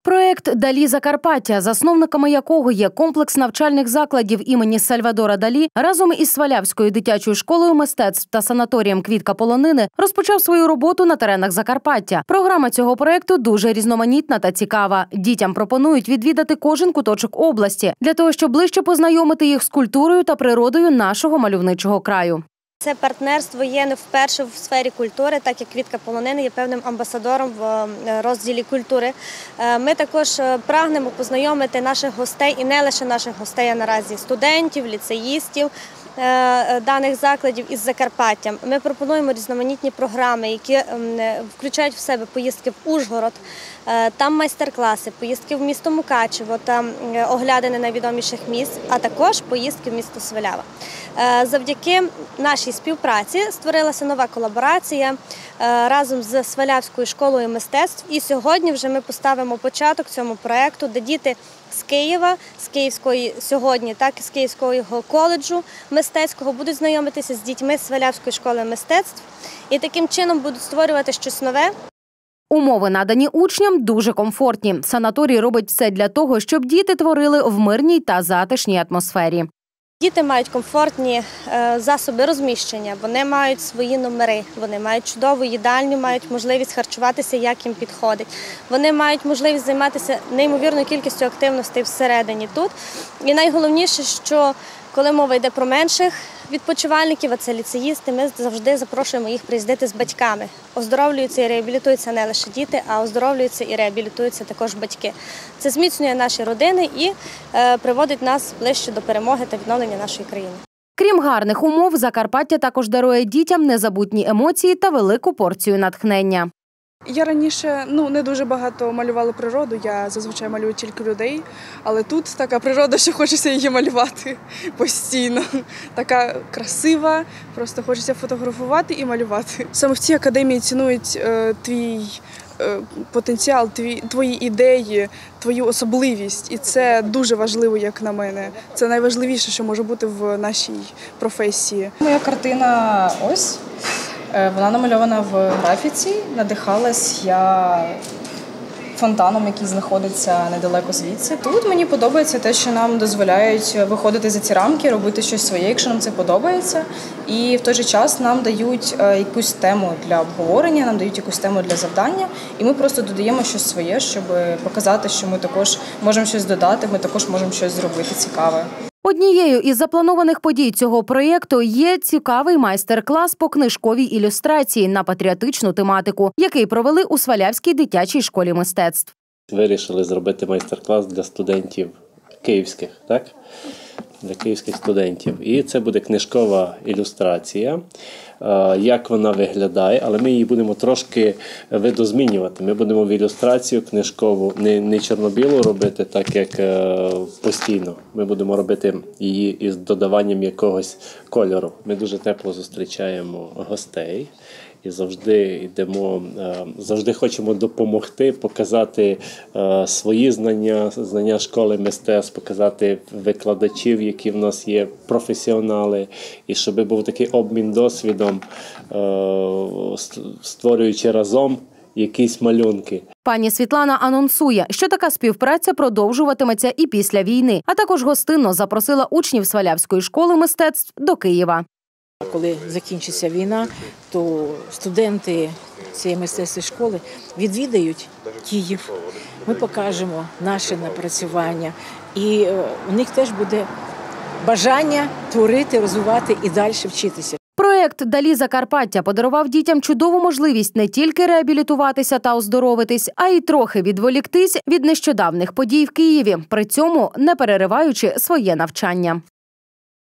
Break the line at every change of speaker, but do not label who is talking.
Проєкт «Далі Закарпаття», засновниками якого є комплекс навчальних закладів імені Сальвадора Далі, разом із Свалявською дитячою школою мистецтв та санаторієм «Квітка полонини» розпочав свою роботу на теренах Закарпаття. Програма цього проєкту дуже різноманітна та цікава. Дітям пропонують відвідати кожен куточок області, для того, щоб ближче познайомити їх з культурою та природою нашого мальовничого краю.
Це партнерство є не вперше в сфері культури, так як «Квітка полонини» є певним амбасадором в розділі культури. Ми також прагнемо познайомити наших гостей, і не лише наших гостей, а наразі студентів, ліцеїстів даних закладів із Закарпаттям. Ми пропонуємо різноманітні програми, які включають в себе поїздки в Ужгород, там майстер-класи, поїздки в місто Мукачево, там оглядини найвідоміших місць, а також поїздки в місто Свалява. Завдяки нашій співпраці створилася нова колаборація разом з Свалявською школою мистецтв. І сьогодні вже ми поставимо початок цьому проєкту, де діти з Києва, з Київської сьогодні, так і з Київського коледжу мистецького будуть знайомитися з дітьми Свалявської школи мистецтв і таким чином будуть створювати щось нове.
Умови, надані учням, дуже комфортні. Санаторій робить все для того, щоб діти творили в мирній та затишній атмосфері.
Діти мають комфортні засоби розміщення, вони мають свої номери, вони мають чудову їдальню, мають можливість харчуватися, як їм підходить. Вони мають можливість займатися неймовірною кількістю активностей всередині тут. І найголовніше, що коли мова йде про менших відпочивальників, а це ліцеїсти, ми завжди запрошуємо їх приїздити з батьками. Оздоровлюються і реабілітуються не лише діти, а оздоровлюються і реабілітуються також батьки. Це зміцнює наші родини і приводить нас ближче до перемоги та відновлення нашої країни.
Крім гарних умов, Закарпаття також дарує дітям незабутні емоції та велику порцію натхнення.
Я раніше не дуже багато малювала природу, я зазвичай малюю тільки людей, але тут така природа, що хочеться її малювати постійно. Така красива, просто хочеться фотографувати і малювати. Саме в цій академії цінують твій потенціал, твої ідеї, твою особливість. І це дуже важливо, як на мене. Це найважливіше, що може бути в нашій професії.
Моя картина ось. Вона намальована в графіці, надихалась я фонтаном, який знаходиться недалеко звідси. Тут мені подобається те, що нам дозволяють виходити за ці рамки, робити щось своє, якщо нам це подобається. І в той же час нам дають якусь тему для обговорення, нам дають якусь тему для завдання. І ми просто додаємо щось своє, щоб показати, що ми також можемо щось додати, ми також можемо щось зробити цікаве.
Однією із запланованих подій цього проєкту є цікавий майстер-клас по книжковій ілюстрації на патріотичну тематику, який провели у Свалявській дитячій школі мистецтв.
Вирішили зробити майстер-клас для студентів київських, так? Для київських студентів. І це буде книжкова ілюстрація, як вона виглядає, але ми її будемо трошки видозмінювати. Ми будемо в ілюстрацію книжкову не чорно-білу робити, так як постійно. Ми будемо робити її із додаванням якогось кольору. Ми дуже тепло зустрічаємо гостей. І завжди хочемо допомогти, показати свої знання школи мистецтв, показати викладачів, які в нас є, професіонали, і щоб був такий обмін досвідом, створюючи разом якісь малюнки.
Пані Світлана анонсує, що така співпраця продовжуватиметься і після війни, а також гостинно запросила учнів Свалявської школи мистецтв до Києва.
Коли закінчиться війна, то студенти цієї мистецької школи відвідають Київ. Ми покажемо наше напрацювання. І у них теж буде бажання творити, розвивати і далі вчитися.
Проєкт «Далі Закарпаття» подарував дітям чудову можливість не тільки реабілітуватися та оздоровитись, а й трохи відволіктись від нещодавних подій в Києві, при цьому не перериваючи своє навчання.